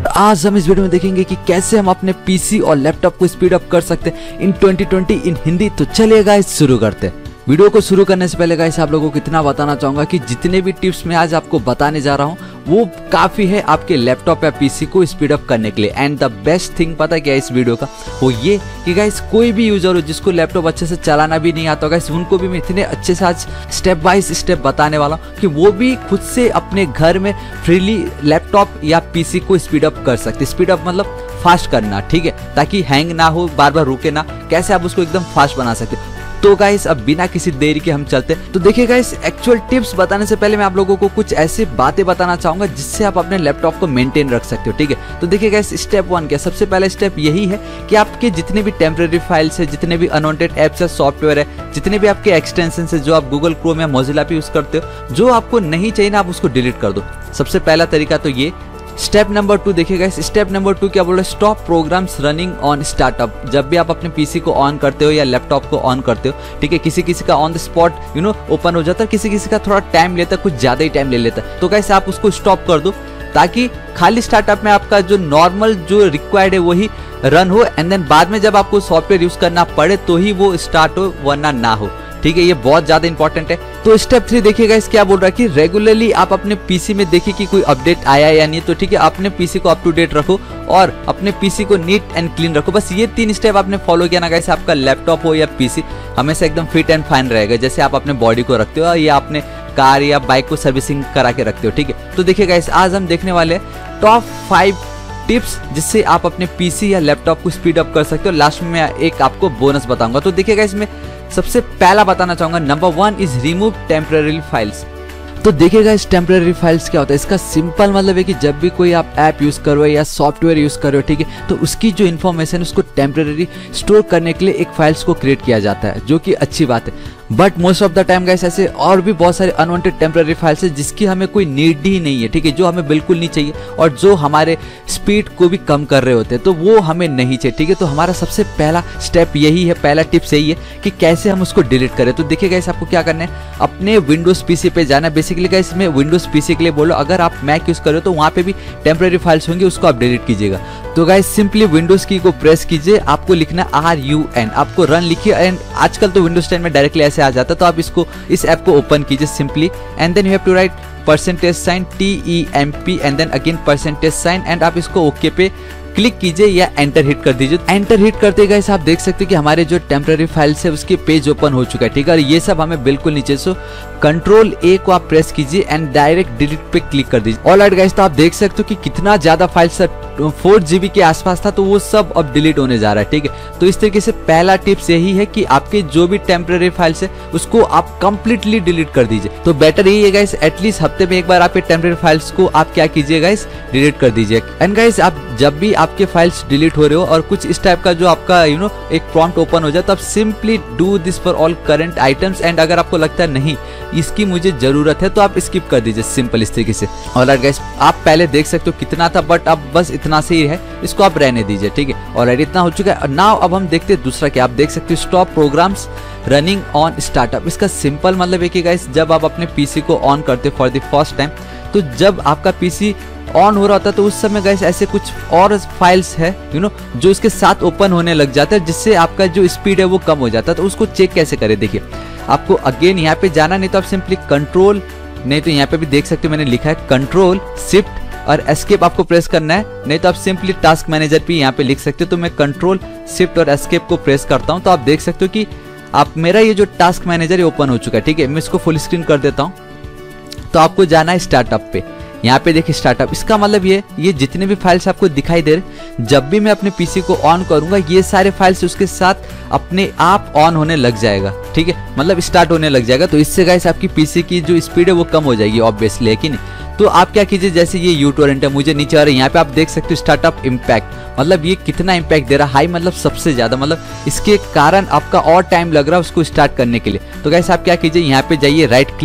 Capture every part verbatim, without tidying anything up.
आज हम इस वीडियो में देखेंगे कि कैसे हम अपने पीसी और लैपटॉप को स्पीड अप कर सकते हैं in twenty twenty in Hindi. तो चलिए गाइस शुरू करते हैं। वीडियो को शुरू करने से पहले गाइस आप लोगों को इतना बताना चाहूंगा कि जितने भी टिप्स मैं आज आपको बताने जा रहा हूँ वो काफी है आपके लैपटॉप या पीसी को स्पीड अप करने के लिए। एंड द बेस्ट थिंग पता है क्या है इस वीडियो का, वो ये कि गाइस कोई भी यूजर हो जिसको लैपटॉप अच्छे से चलाना भी नहीं आता गाइस, उनको भी मैं इतने अच्छे से आज स्टेप बाय स्टेप बताने वाला हूँ कि वो भी खुद से अपने घर में फ्रीली लैपटॉप या पीसी को स्पीड अप कर सकते। स्पीड अप मतलब फास्ट करना, ठीक है, ताकि हैंग ना हो, बार बार रुके ना, कैसे आप उसको एकदम फास्ट बना सकते। तो गाइस अब बिना किसी देरी के हम चलते हैं। तो देखिए गाइस, एक्चुअल टिप्स बताने से पहले मैं आप लोगों को कुछ ऐसी बातें बताना चाहूंगा जिससे आप अपने लैपटॉप को मेंटेन रख सकते हो, ठीक है। तो देखिए गाइस, स्टेप वन क्या, सबसे पहला स्टेप यही है कि आपके जितने भी टेम्परेरी फाइल्स है, जितने भी अनवांटेड एप्स है, सॉफ्टवेयर है, जितने भी आपके एक्सटेंशन है जो आप गूगल क्रोम या मोजिला पे यूज करते हो, जो आपको नहीं चाहिए ना आप उसको डिलीट कर दो। सबसे पहला तरीका तो ये। स्टेप नंबर टू देखिएगा, स्टेप नंबर टू क्या बोल रहे हैं, stop programs running on startup. जब भी आप अपने पीसी को ऑन करते हो या लैपटॉप को ऑन करते हो, ठीक है, किसी किसी का on the spot you know open हो जाता है, किसी किसी का थोड़ा टाइम लेता है, कुछ ज्यादा ही टाइम ले लेता है। तो गाइस आप उसको स्टॉप कर दो ताकि खाली स्टार्टअप में आपका जो नॉर्मल जो रिक्वायर्ड है वही रन हो, एंड देन बाद में जब आपको सॉफ्टवेयर यूज करना पड़े तो ही वो स्टार्ट हो, वरना ना हो, ठीक है। ये बहुत ज्यादा इंपॉर्टेंट है। तो स्टेप थ्री देखिएगा, इस क्या बोल रहा है कि रेगुलरली आप अपने पीसी में देखिए कि कोई अपडेट आया या नहीं, तो ठीक है, अपने पीसी को अप टू डेट रखो और अपने पीसी को नीट एंड क्लीन रखो। बस ये तीन स्टेप आपने फॉलो किया ना गाइस, आपका लैपटॉप हो या पीसी हमेशा एकदम फिट एंड फाइन रहेगा, जैसे आप अपने बॉडी को रखते हो या अपने कार या बाइक को सर्विसिंग करा के रखते हो, ठीक है। तो देखिए गाइस, आज हम देखने वाले हैं टॉप फाइव टिप्स जिससे आप अपने पीसी या लैपटॉप को स्पीड अप कर सकते हो। लास्ट में मैं एक आपको बोनस बताऊंगा। तो देखिएगा, इसमें सबसे पहला बताना चाहूंगा, number one is remove temporary files. तो देखिएगा इस टेम्परेरी फाइल्स क्या होता है, इसका सिंपल मतलब है कि जब भी कोई आप ऐप यूज करो या सॉफ्टवेयर यूज करो, ठीक है, तो उसकी जो इन्फॉर्मेशन उसको टेम्परेरी स्टोर करने के लिए एक फाइल्स को क्रिएट किया जाता है, जो कि अच्छी बात है। But most of the time guys ऐसे और भी बहुत सारे अनवांटेड टेम्परेरी फाइल्स है जिसकी हमें कोई नीड ही नहीं है, ठीक है, जो हमें बिल्कुल नहीं चाहिए और जो हमारे स्पीड को भी कम कर रहे होते हैं, तो वो हमें नहीं चाहिए, ठीक है। तो हमारा सबसे पहला स्टेप यही है, पहला टिप्स यही है कि कैसे हम उसको डिलीट करें। तो देखिए गाइस, आपको क्या करना है, अपने विंडोज पीसी पे जाना है। बेसिकली गाइस मैं विंडोज पीसी के लिए बोलो, अगर आप मैक यूज कर रहे हो तो वहां पे भी टेम्परेरी फाइल्स होंगे, उसको आप डिलीट कीजिएगा। तो गाइस सिंपली विंडोज की को प्रेस कीजिए, आपको लिखना आर यू एन, आपको रन लिखिए, एंड आजकल तो विंडोज टेन में डायरेक्टली ऐसे आ जाता है, तो आप इसको इस ऐप को ओपन कीजिए simply, and then you have to write percentage sign T E M P and then again percentage sign, and आप इसको ओके पे क्लिक कीजिए या एंटर हिट कर दीजिए। एंटर हिट करते गाइस आप देख सकते हैं कि हमारे जो टेम्परेरी फाइल्स है उसके पेज ओपन हो चुका है, ठीक है, और ये सब हमें बिल्कुल नीचे। सो कंट्रोल ए को आप प्रेस कीजिए एंड डायरेक्ट डिलीट पे क्लिक कर दीजिए। ऑलराइट गाइस, तो आप देख सकते हो कि कितना ज्यादा फाइल्स फोर जीबी के आसपास था, तो वो सब अब डिलीट होने जा रहा है, ठीक है। तो इस तरीके से पहला टिप्स यही है कि आपके जो भी टेम्परेरी फाइल्स है उसको आप कंप्लीटली डिलीट कर दीजिए। तो बेटर यही है गाइस, एटलीस्ट हफ्ते में एक बार आपके टेम्परेरी फाइल्स को आप क्या कीजिए गाइस, डिलीट कर दीजिए। एंड गाइस आप जब भी आपके फाइल्स डिलीट हो रहे हो और कुछ इस टाइप का जो आपका यू नो एक प्रॉम्प्ट ओपन हो जाए, तो आप simply do this for all current items, and अगर आपको लगता है नहीं इसकी मुझे जरूरत है तो आप स्किप कर दीजिए, सिंपल इस तरीके से। ऑलराइट गाइस, आप पहले देख सकते हो कितना था, बट अब बस इतना से ही है, इसको आप रहने दीजिए, ठीक है। ऑलराइट, इतना हो चुका है। नाउ अब हम देखते हैं दूसरा क्या, आप देख सकते हो stop programs running on startup. इसका सिंपल मतलब है कि गाइस जब आप अपने पीसी को ऑन करते हो फॉर द फर्स्ट टाइम, तो जब आपका पीसी ऑन हो रहा होता है तो उस समय गाइस ऐसे कुछ और फाइल्स है यू नो जो इसके साथ ओपन होने लग जाता है, जिससे आपका जो स्पीड है वो कम हो जाता है। तो उसको चेक कैसे करें, देखिए आपको अगेन यहाँ पे जाना, नहीं तो आप सिंपली कंट्रोल, नहीं तो यहाँ पे भी देख सकते हो मैंने लिखा है कंट्रोल शिफ्ट और एस्केप आपको प्रेस करना है, नहीं तो आप सिंपली टास्क मैनेजर पे यहाँ पे लिख सकते हो। तो मैं कंट्रोल शिफ्ट और एस्केप को प्रेस करता हूँ, तो आप देख सकते हो कि आप मेरा ये जो टास्क मैनेजर है ओपन हो चुका है, ठीक है। मैं इसको फुल स्क्रीन कर देता हूँ। तो आपको जाना है स्टार्टअप पे, यहाँ पे देखिए स्टार्टअप, इसका मतलब ये ये जितने भी फाइल्स आपको दिखाई दे रहे, जब भी मैं अपने पीसी को ऑन करूंगा ये सारे फाइल्स उसके साथ अपने आप ऑन होने लग जाएगा, ठीक है, मतलब स्टार्ट होने लग जाएगा। तो इससे गाइस आपकी पीसी की जो स्पीड है वो कम हो जाएगी ऑब्वियसली, है कि नहीं। तो आप क्या कीजिए, जैसे ये यूटोरेंट है मुझे नीचे आ रहा है, यहाँ पे आप देख सकते हो स्टार्टअप इम्पैक्ट, मतलब ये कितना इम्पैक्ट दे रहा है, हाई मतलब सबसे ज्यादा, मतलब इसके कारण आपका और टाइम लग रहा है उसको स्टार्ट करने के लिए। तो गाइस आप क्या कीजिए, यहाँ पे जाइए, राइट क्लिक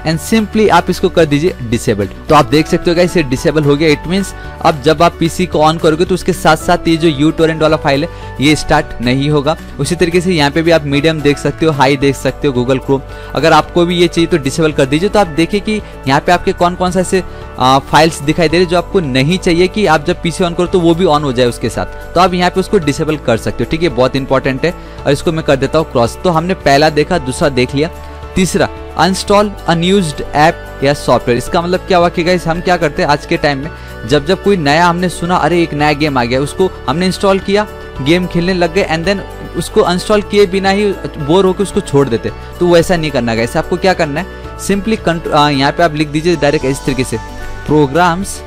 एंड सिंपली आप इसको कर दीजिए डिसेबल्ड। तो आप देख सकते हो गाइस ये डिसेबल हो गया। इट मींस अब जब आप पीसी को ऑन करोगे तो उसके साथ साथ ये जो यू टोरेंट वाला फाइल है ये स्टार्ट नहीं होगा। उसी तरीके से यहाँ पे भी आप मीडियम देख सकते हो, हाई देख सकते हो, गूगल क्रोम। अगर आपको भी ये चाहिए तो डिसेबल कर दीजिए। तो आप देखिए कि यहाँ पे आपके कौन कौन सा ऐसे फाइल्स दिखाई दे रहे जो आपको नहीं चाहिए कि आप जब पीसी ऑन करो तो वो भी ऑन हो जाए उसके साथ। तो आप यहाँ पे उसको डिसेबल कर सकते हो। ठीक है, बहुत इंपॉर्टेंट है। और इसको मैं कर देता हूँ क्रॉस। तो हमने पहला देखा, दूसरा देख लिया। तीसरा, अनस्टॉल अनयूज्ड ऐप या सॉफ्टवेयर। इसका मतलब क्या हुआ कि गाइस हम क्या करते हैं आज के टाइम में, जब जब कोई नया हमने सुना, अरे एक नया गेम आ गया, उसको हमने इंस्टॉल किया, गेम खेलने लग गए एंड देन उसको अनस्टॉल किए बिना ही बोर होकर उसको छोड़ देते। तो वैसा नहीं करना गाइस। आपको क्या करना है, सिंपली यहाँ पे आप लिख दीजिए डायरेक्ट इस तरीके से प्रोग्राम्स,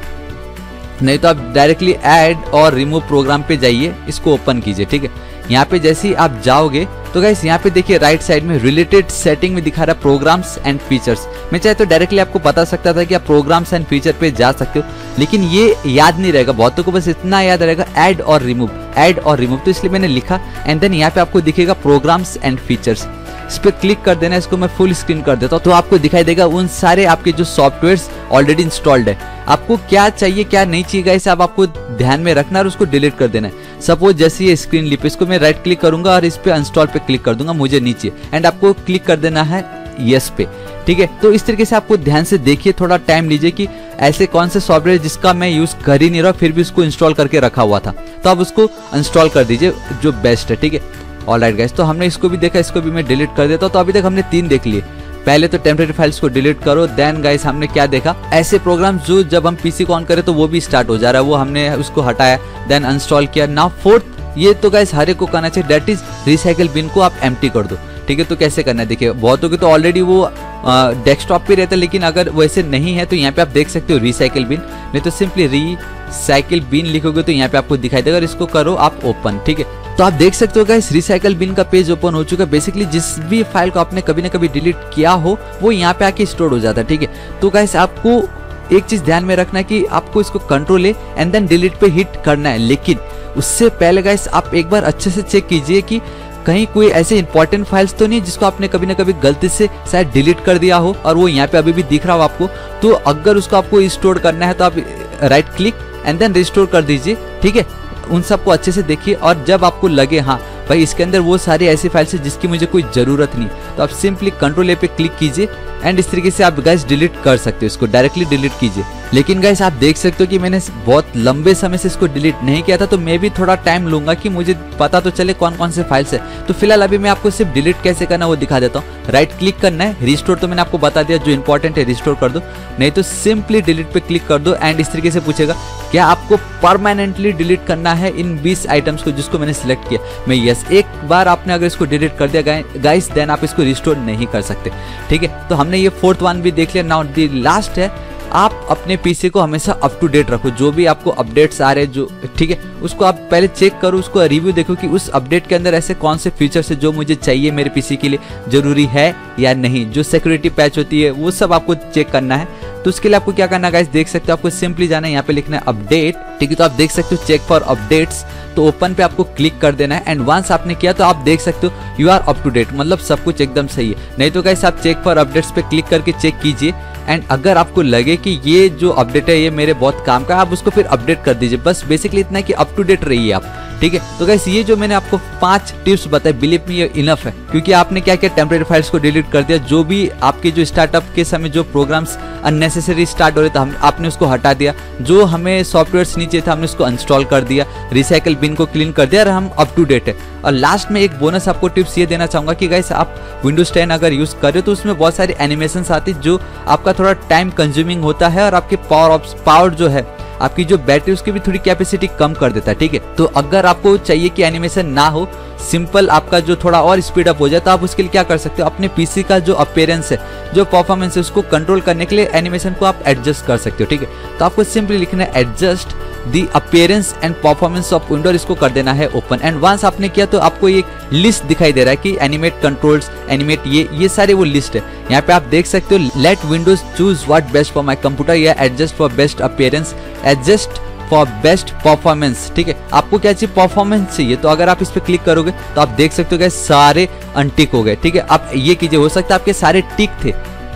नहीं तो आप डायरेक्टली ऐड और रिमूव प्रोग्राम पे जाइए, इसको ओपन कीजिए। ठीक है, यहाँ पे जैसे ही आप जाओगे तो गाइस यहाँ पे देखिए राइट साइड में रिलेटेड सेटिंग में दिखा रहा है प्रोग्राम्स एंड फीचर्स। मैं चाहे तो डायरेक्टली आपको बता सकता था कि आप प्रोग्राम्स एंड फीचर पे जा सकते हो, लेकिन ये याद नहीं रहेगा बहुतों को, बस इतना याद रहेगा ऐड और रिमूव, ऐड और रिमूव। तो इसलिए मैंने लिखा एंड देन यहाँ पे आपको दिखेगा प्रोग्राम्स एंड फीचर्स। इस पर क्लिक कर देना। इसको मैं फुल स्क्रीन कर देता हूँ तो आपको दिखाई देगा उन सारे आपके जो सॉफ्टवेयर्स ऑलरेडी इंस्टॉल्ड है। आपको क्या चाहिए क्या नहीं चाहिए गाइस आप आपको ध्यान में रखना और उसको डिलीट कर देना है। सपोज जैसे ये स्क्रीन लिप, इसको मैं राइट क्लिक करूंगा और इस पे इंस्टॉल पे क्लिक कर दूंगा, मुझे नीचे, एंड आपको क्लिक कर देना है यस पे। ठीक है, तो इस तरीके से आपको ध्यान से देखिए, थोड़ा टाइम लीजिए कि ऐसे कौन से सॉफ्टवेयर जिसका मैं यूज कर ही नहीं रहा फिर भी उसको इंस्टॉल करके रखा हुआ था, तो आप उसको इंस्टॉल कर दीजिए जो बेस्ट है। ठीक है, ऑलराइट गाइस, तो हमने इसको भी देखा, इसको भी मैं डिलीट कर देता हूँ। तो अभी तक हमने तीन देख लिए। पहले तो टेम्परेरी फाइल्स को डिलीट करो, देन गाइस हमने क्या देखा, ऐसे प्रोग्राम्स जो जब हम पीसी को ऑन करें तो वो भी स्टार्ट हो जा रहा है, वो हमने उसको हटाया, देन अनस्टॉल किया। नाउ फोर्थ, ये तो गाइस हर एक को करना चाहिए, दैट इज रिसाइकल बिन को आप एम्प्टी कर दो। ठीक है, तो कैसे करना है देखिए, बहुतों के तो ऑलरेडी वो डेस्कटॉप पे रहता है, लेकिन अगर वैसे नहीं है तो यहाँ पे आप देख सकते हो रिसाइकल बिन, नहीं तो सिंपली रिसाइकल बिन लिखोगे तो यहाँ पे आपको दिखाई देगा। इसको करो आप ओपन। ठीक है, तो आप देख सकते हो गाइस रिसाइकल बिन का पेज ओपन हो चुका है। बेसिकली जिस भी फाइल को आपने कभी ना कभी डिलीट किया हो वो यहाँ पे आके स्टोर हो जाता है। ठीक है, तो गाइस आपको एक चीज ध्यान में रखना है कि आपको इसको control A and then delete पे हिट करना है, लेकिन उससे पहले गाइस आप एक बार अच्छे से चेक कीजिए कि कहीं कोई ऐसे इंपॉर्टेंट फाइल्स तो नहीं जिसको आपने कभी ना कभी गलती से शायद डिलीट कर दिया हो और वो यहाँ पे अभी भी दिख रहा हो आपको। तो अगर उसको आपको रिस्टोर करना है तो आप right click and then restore कर दीजिए। ठीक है, उन सबको अच्छे से देखिए और जब आपको लगे हाँ भाई इसके अंदर वो सारी ऐसी फाइल्स है जिसकी मुझे कोई जरूरत नहीं, तो आप सिंपली कंट्रोल ए पे क्लिक कीजिए एंड इस तरीके से आप गाइस डिलीट कर सकते हो, इसको डायरेक्टली डिलीट कीजिए। लेकिन गाइस आप देख सकते हो कि मैंने बहुत लंबे समय से इसको डिलीट नहीं किया था, तो मैं भी थोड़ा टाइम लूंगा कि मुझे पता तो चले कौन कौन से फाइल्स है। तो फिलहाल अभी मैं आपको सिर्फ डिलीट कैसे करना वो दिखा देता हूँ। राइट क्लिक करना है, रिस्टोर तो मैंने आपको बता दिया, जो इंपॉर्टेंट है रिस्टोर कर दो, नहीं तो सिंपली डिलीट पे क्लिक कर दो एंड इस तरीके से पूछेगा क्या आपको परमानेंटली डिलीट करना है इन बीस आइटम्स को जिसको मैंने सिलेक्ट किया। मैं यस, एक बार आपने अगर इसको डिलीट कर दिया गाइस देन आप इसको रिस्टोर नहीं कर सकते। ठीक है, तो हमने ये फोर्थ वन भी देख लिया। नाउ द लास्ट है, आप अपने पीसी को हमेशा अप टू डेट रखो, जो भी आपको अपडेट्स आ रहे हैं जो, ठीक है, उसको आप पहले चेक करो, उसको रिव्यू देखो कि उस अपडेट के अंदर ऐसे कौन से फीचर्स है जो मुझे चाहिए मेरे पीसी के लिए, जरूरी है या नहीं। जो सिक्योरिटी पैच होती है वो सब आपको चेक करना है। तो उसके लिए आपको क्या करना है गाइस, देख सकते हो, आपको सिंपली जाना है, यहाँ पे लिखना है अपडेट। ठीक है, तो आप देख सकते हो चेक फॉर अपडेट्स, तो ओपन पे आपको क्लिक कर देना है एंड वंस आपने किया तो आप देख सकते हो you are up to date, मतलब सब कुछ एकदम सही है। नहीं तो गाइस आप चेक फॉर अपडेट्स पे क्लिक करके चेक कीजिए एंड अगर आपको लगे कि ये जो अपडेट है ये मेरे बहुत काम का है, आप उसको फिर अपडेट कर दीजिए। बस बेसिकली इतना है कि अप टू डेट रहिए आप। ठीक है, तो गाइस ये जो मैंने आपको पांच टिप्स बताए, बिलीव मी ये इनफ है, क्योंकि आपने क्या क्या टेम्परेरी फाइल्स को डिलीट कर दिया, जो भी आपके जो स्टार्टअप के समय जो प्रोग्राम्स अननेसेसरी स्टार्ट हो रहे थे हम आपने उसको हटा दिया, जो हमें सॉफ्टवेयर्स नीचे था हमने उसको इंस्टॉल कर दिया, रिसाइकल बिन को क्लीन कर दिया और हम अप टू डेट है। और लास्ट में एक बोनस आपको टिप्स ये देना चाहूंगा कि गाइस आप विंडोज टेन अगर यूज कर रहे हो तो उसमें बहुत सारी एनिमेशंस आती है जो आपका थोड़ा टाइम कंज्यूमिंग होता है और आपके पावर ऑफ पावर जो है आपकी जो बैटरी उसकी भी थोड़ी कैपेसिटी कम कर देता है। ठीक है, तो अगर आपको चाहिए कि एनिमेशन ना हो, सिंपल आपका जो थोड़ा और स्पीड अप हो जाए, तो आप उसके लिए क्या कर सकते हो, अपने पीसी का जो अपीयरेंस है, जो परफॉर्मेंस है, उसको कंट्रोल करने के लिए एनिमेशन को आप एडजस्ट कर सकते हो। ठीक है, तो आपको सिंपली लिखना है adjust the appearance and performance of window, इसको कर देना है ओपन एंड वंस आपने किया तो आपको एक लिस्ट दिखाई दे रहा है कि एनिमेट कंट्रोल्स, एनिमेट ये ये सारे वो लिस्ट है। यहाँ पे आप देख सकते हो let Windows choose what best for my computer या adjust for best appearance, adjust for best performance. ठीक है, आपको क्या चाहिए, परफॉर्मेंस चाहिए, तो अगर आप इस पे क्लिक करोगे तो आप देख सकते हो कि सारे अनटिक हो गए। ठीक है, आप ये कीजिए, हो सकता है आपके सारे टिक थे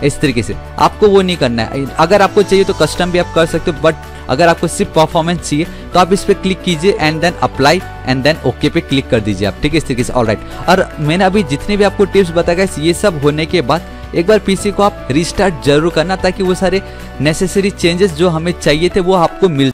इस तरीके से आपको वो नहीं करना है। अगर आपको चाहिए तो कस्टम भी आप कर सकते हो, बट अगर आपको सिर्फ परफॉर्मेंस चाहिए तो आप इस पे क्लिक कीजिए and then apply and then okay पे क्लिक कर दीजिए आप, ठीक है, इस तरीके से। ऑलराइट, और मैंने अभी जितने भी आपको टिप्स बताया ये सब होने के बाद एक बार पीसी को आप रिस्टार्ट जरूर करना, ताकि वो सारे नेसेसरी चेंजेस जो हमें चाहिए थे वो आपको मिल